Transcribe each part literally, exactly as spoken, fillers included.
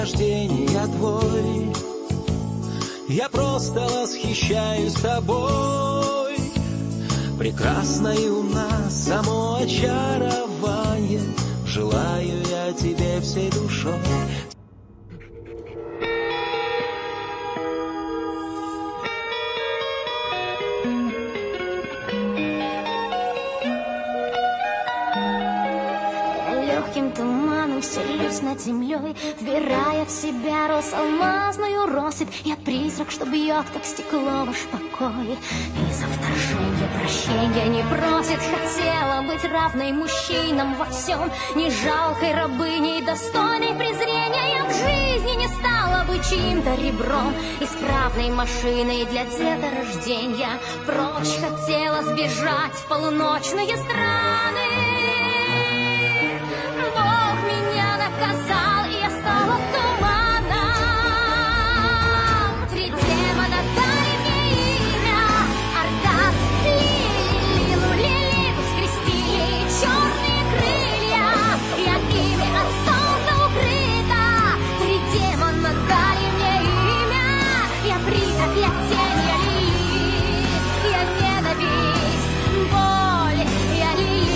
рождения твой. Я просто восхищаюсь тобой. Прекрасна и умна, само очарование. Желаю я тебе всей душой. Легким туманом селюсь над землей, вбирая в себя рос алмазную россыпь. Я призрак, что бьет, как стекло, ваш покой. И за вторжение прощения не просит. Хотела быть равной мужчинам во всем, не жалкой рабыней, достойной презрения. Я в жизни не стала бы чьим-то ребром, исправной машиной для деторождения. Прочь хотела сбежать в полуночные страны. Бог меня наказал, и я стала туманом. Три демона дали мне имя: Ардат, Лилу, Лилиту скрестили черные крылья. Я ими от солнца укрыта. Три демона дали мне имя. Я призрак, я тень, я Лилит, я ненависть, боль, я Лилит.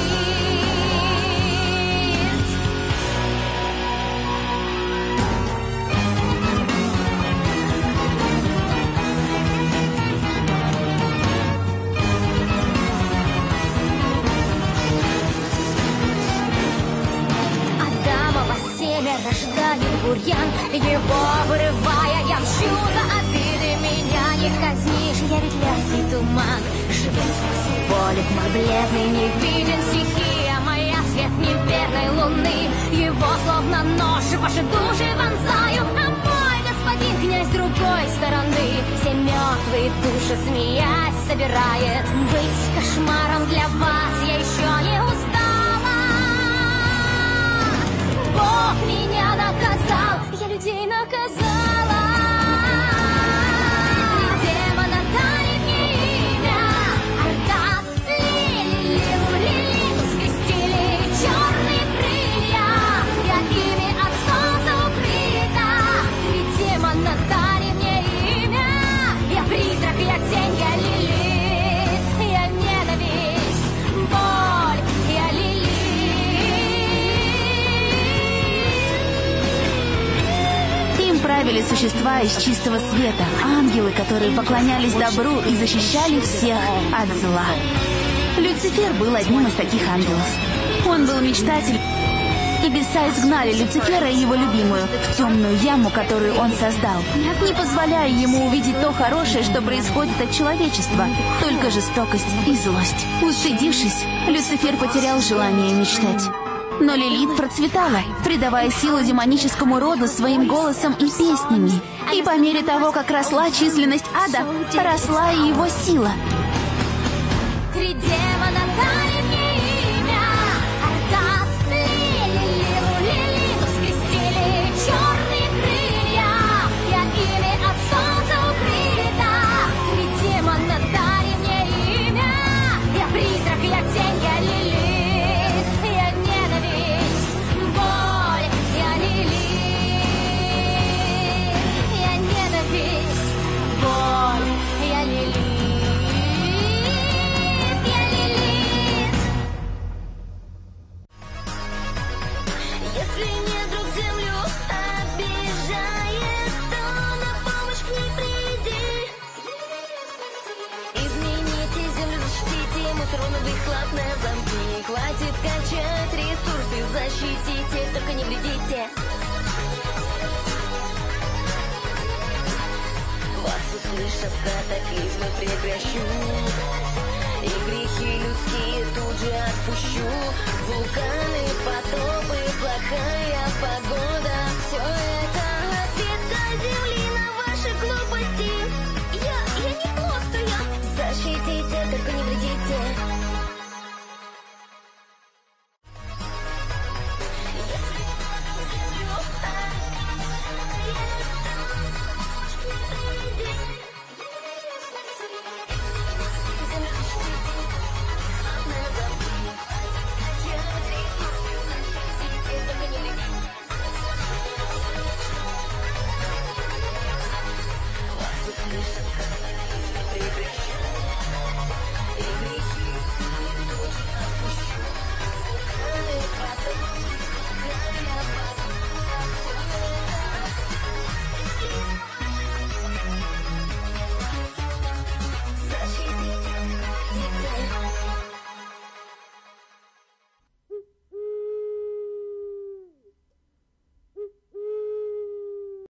Адамово семя рождает бурьян, его вырывая, я мщу за обиды. Меня не казнишь, я ведь легкий туман. Живет сквозь волю, мой бледный не виден. Стихия моя, свет неверной луны. Его словно нож в ваши души вонзаю. А мой господин князь другой стороны. Все мертвые души, смеясь, собирает. Быть кошмаром для вас я еще не устала. Бог меня наказал, я людей наказала. Три демона дали мне имя: Ардат, Лилу, Лилиту скрестили черные крылья. Я ими от солнца укрыта. Три демона дали мне имя. Я призрак, я тень, я Лилит, я ненависть, боль, я Лилит. Им правили существа из чистого света, ангелы, которые поклонялись добру и защищали всех от зла. Люцифер был одним из таких ангелов. Он был мечтатель. Небеса изгнали Люцифера и его любимую в темную яму, которую он создал, не позволяя ему увидеть то хорошее, что происходит от человечества, только жестокость и злость. Устыдившись, Люцифер потерял желание мечтать. Но Лилит процветала, придавая силу демоническому роду своим голосом и песнями. И по мере того, как росла численность ада, росла и его сила. Три демона дали мне имя: Ардат, Лилу, Лилиту скрестили черные крылья. Я ими от солнца укрыта. Три демона дали мне имя. Я призрак, я тень, я Лилит, я ненависть, боль, я Лилит, я ненависть, боль, я Лилит. Если недруг землю обижает, то на помощь к ней приди. Измените землю, защитите, мусорный выхлоп на замки. Хватит качать ресурсы, защитите, только не вредите. Вас услышат, катаклизмы прекращу. И грехи людские тут же отпущу. Вулканы, потопы, плохая погода, все это